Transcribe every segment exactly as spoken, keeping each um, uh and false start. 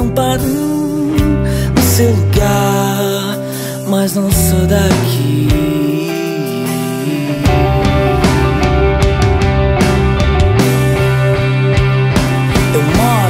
não paro no seu lugar, mas não sou daqui. Eu moro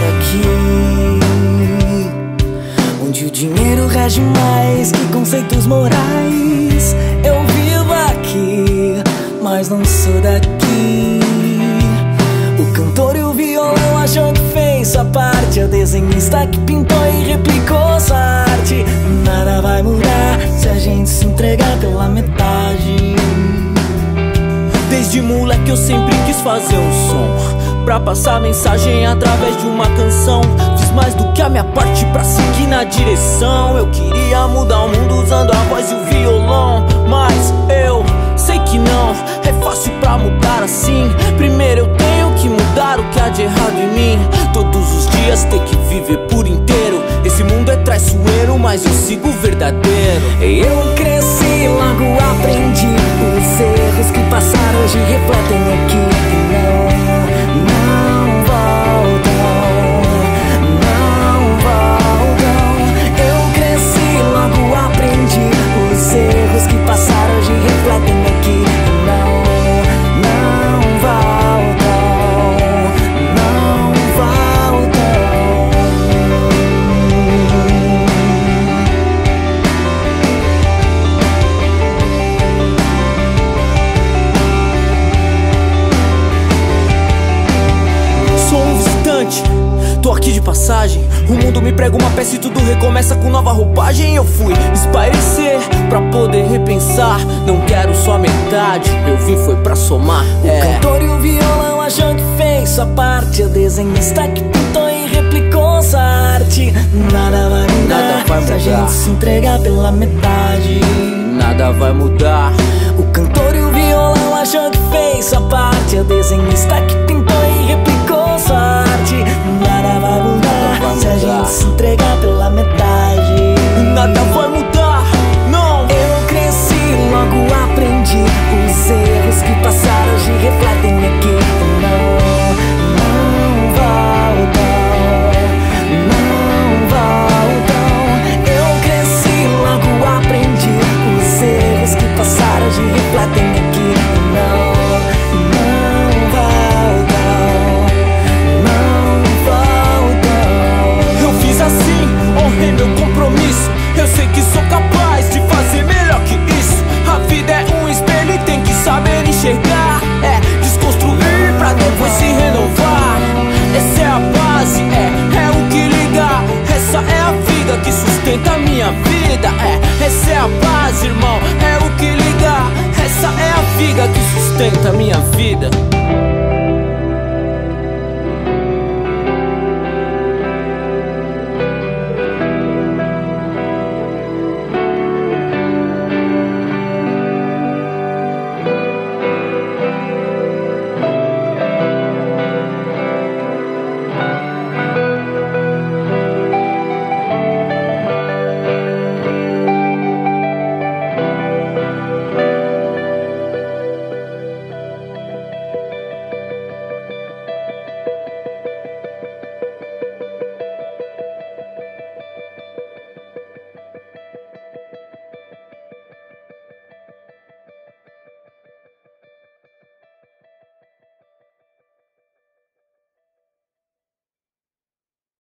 aqui, onde o dinheiro rege mais que conceitos morais. Eu vivo aqui, mas não sou daqui. O cantor e o violão acham que fez sua parte, o desenhista que pintou e replicou sua arte. Nada vai mudar se a gente se entregar pela metade. Desde moleque eu sempre quis fazer um som pra passar mensagem através de uma canção. Fiz mais do que a minha parte pra seguir na direção. Eu queria mudar o mundo usando a voz e o violão, mas eu sei que não é fácil pra mudar assim. Primeiro eu tenho que mudar o que há de errado em mim. Todos os dias ter que viver por inteiro. Esse mundo é traiçoeiro, mas eu sigo verdadeiro. Eu cresci, logo aprendi. Os erros que passaram hoje refletem aqui. Não, não voltam, não voltam. Eu cresci, logo aprendi. Os erros que passaram hoje refletem aqui. Não, não voltam, não voltam. Sou um visitante, tô aqui de passagem. O mundo me prega uma peça e tudo recomeça com nova roupagem. Eu fui espairecer pra poder repensar. Não quero só metade, eu vim foi pra somar. O é. cantor e o violão acham que fez sua parte, o desenhista que pintou e replicou sua arte. Nada vai mudar, Nada vai se a mudar. gente se entregar pela metade. Nada vai mudar. O cantor e o violão acham que fez sua parte, o desenhista que pintou e replicou sua arte. Nada vai mudar, vai se a mudar. gente se entregar pela metade. Nada vai mudar, não. Eu cresci, logo aprendi. Os erros que passaram hoje refletem aqui. Não, não voltam, não voltam. Eu cresci, logo aprendi. Os erros que passaram hoje refletem aqui. Não, não voltam, não voltam. Eu fiz assim, honrei meu compromisso. Eu sei que sou capaz de fazer melhor que isso. A vida é um espelho e tem que saber enxergar. É desconstruir pra depois se renovar. Essa é a base, é, é o que liga. Essa é a vida que sustenta a minha vida. É, essa é a base, irmão, é o que liga. Essa é a vida que sustenta a minha vida.